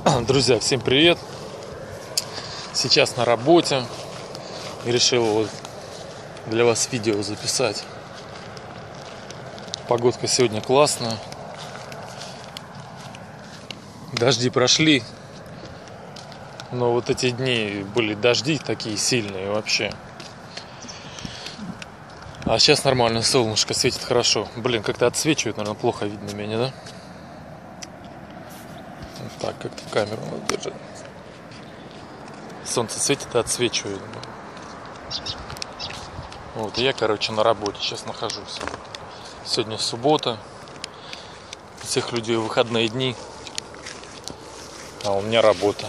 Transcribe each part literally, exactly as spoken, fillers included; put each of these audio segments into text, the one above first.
Друзья, всем привет! Сейчас на работе и решил вот для вас видео записать. Погодка сегодня классная. Дожди прошли, но вот эти дни были дожди такие сильные вообще. А сейчас нормально, солнышко светит хорошо. Блин, как-то отсвечивает, наверное, плохо видно меня, да? Вот так, как-то в камеру надо держать. Солнце светит и отсвечивает. Вот, и я, короче, на работе сейчас нахожусь. Сегодня суббота. У всех людей выходные дни. А у меня работа.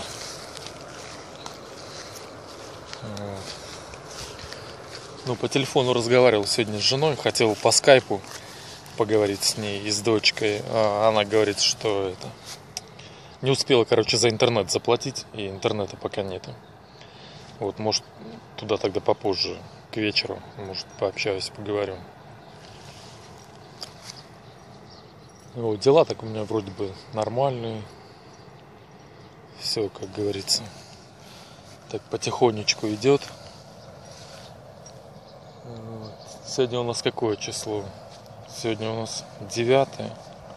Вот. Ну, по телефону разговаривал сегодня с женой. Хотел по скайпу поговорить с ней и с дочкой. А она говорит, что это... Не успела, короче, за интернет заплатить. И интернета пока нету. Вот, может, туда тогда попозже, к вечеру. Может, пообщаюсь, поговорю. Вот, дела так у меня вроде бы нормальные. Все, как говорится, так потихонечку идет. Вот. Сегодня у нас какое число? Сегодня у нас девятое.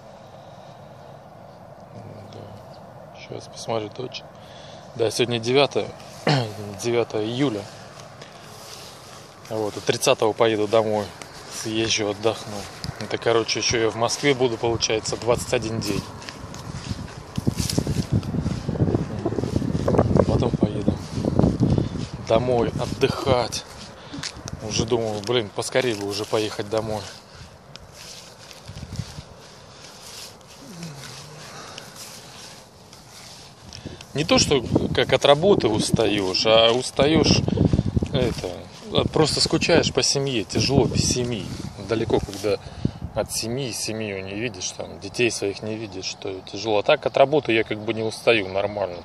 Да. Сейчас посмотрю точно. Да, сегодня девятое. девятое июля. Вот, и тридцатого поеду домой. Съезжу, отдохну. Это, короче, еще я в Москве буду, получается, двадцать один день. Потом поеду домой отдыхать. Уже думаю, блин, поскорее бы уже поехать домой. Не то, что как от работы устаешь, а устаешь это, просто скучаешь по семье. Тяжело без семьи. Далеко, когда от семьи, семью не видишь, там, детей своих не видишь, что тяжело. А так от работы я как бы не устаю нормально.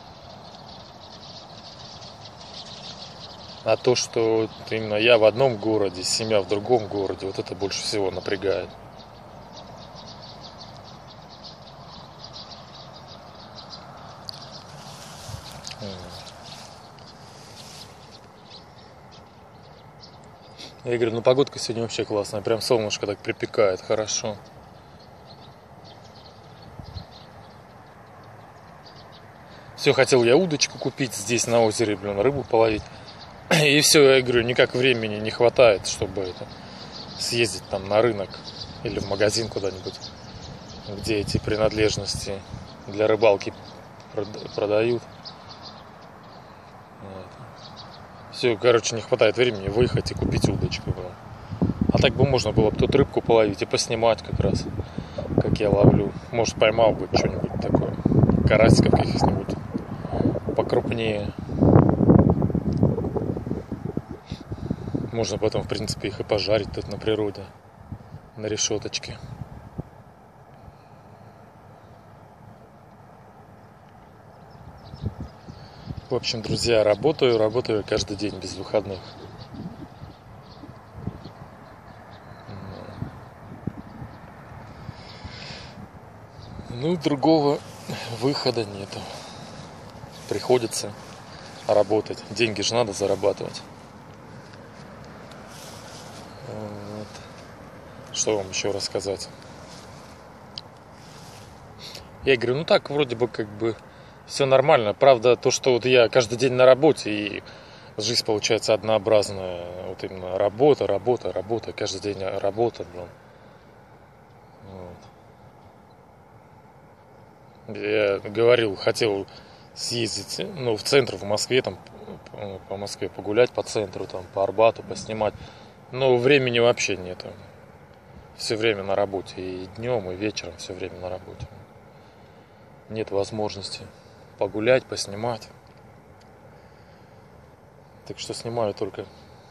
А то, что именно я в одном городе, семья в другом городе, вот это больше всего напрягает. Я говорю, ну погодка сегодня вообще классная, прям солнышко так припекает, хорошо. Все, хотел я удочку купить здесь на озере, блин, рыбу половить. И все, я говорю, никак времени не хватает, чтобы это, съездить там на рынок или в магазин куда-нибудь, где эти принадлежности для рыбалки продают. Все, короче, не хватает времени выехать и купить удочку. Блин. А так бы можно было бы тут рыбку половить и поснимать как раз, как я ловлю. Может, поймал бы что-нибудь такое, карасиков каких-нибудь покрупнее. Можно потом, в принципе, их и пожарить тут на природе, на решеточке. В общем, друзья, работаю, работаю каждый день без выходных. Ну, другого выхода нету. Приходится работать. Деньги же надо зарабатывать. Вот. Что вам еще рассказать? Я говорю, ну так, вроде бы как бы все нормально. Правда, то, что вот я каждый день на работе, и жизнь получается однообразная. Вот именно работа, работа, работа. Каждый день работа, блин. Вот. Я говорил, хотел съездить, ну, в центр, в Москве, там, по Москве погулять, по центру, там, по Арбату, поснимать. Но времени вообще нету. Все время на работе. И днем, и вечером все время на работе. Нет возможности погулять, поснимать. Так что снимаю только...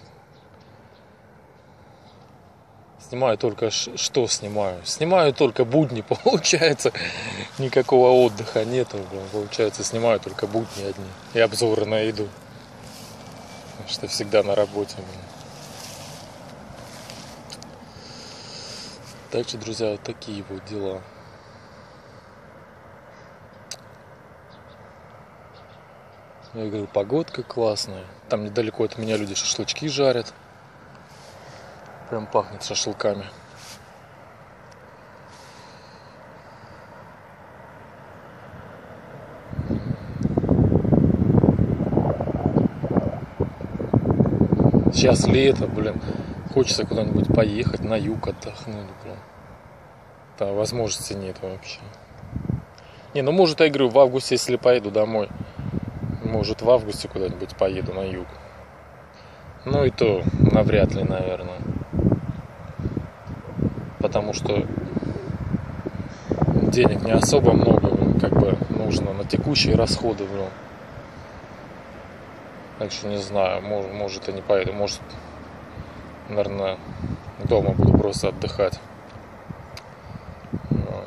Снимаю только... Что снимаю? Снимаю только будни, получается. Никакого отдыха нету. Получается, снимаю только будни одни. И обзоры на еду. Потому что всегда на работе. Так что, друзья, вот такие вот дела. Я говорю, погодка классная. Там недалеко от меня люди шашлычки жарят. Прям пахнет шашлыками. Сейчас лето, блин. Хочется куда-нибудь поехать, на юг отдохнуть, блин. Там возможности нет вообще. Не, ну может, я говорю, в августе, если поеду домой, может, в августе куда-нибудь поеду на юг. Ну и то навряд ли, наверное. Потому что денег не особо много, как бы нужно на текущие расходы, блин. Так что не знаю, может, может и не поеду, может, наверное, дома буду просто отдыхать. Вот.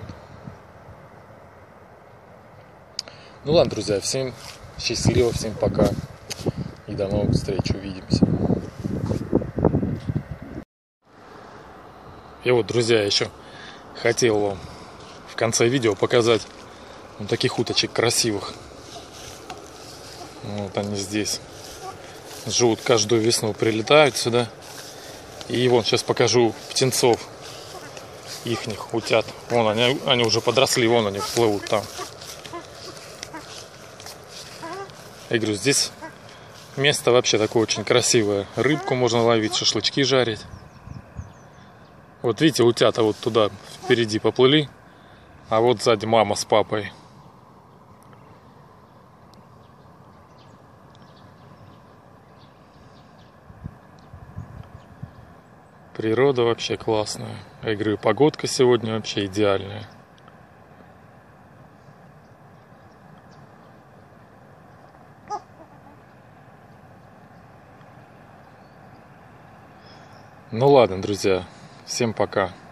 Ну ладно, друзья, всем счастливо, всем пока и до новых встреч, увидимся. И вот, друзья, еще хотел вам в конце видео показать вот таких уточек красивых. Вот они здесь живут, каждую весну прилетают сюда. И вот сейчас покажу птенцов ихних утят. Вон они, они уже подросли, вон они плывут там. Я говорю, здесь место вообще такое очень красивое. Рыбку можно ловить, шашлычки жарить. Вот видите, утята вот туда впереди поплыли, а вот сзади мама с папой. Природа вообще классная. Я говорю, погодка сегодня вообще идеальная. Ну ладно, друзья, всем пока.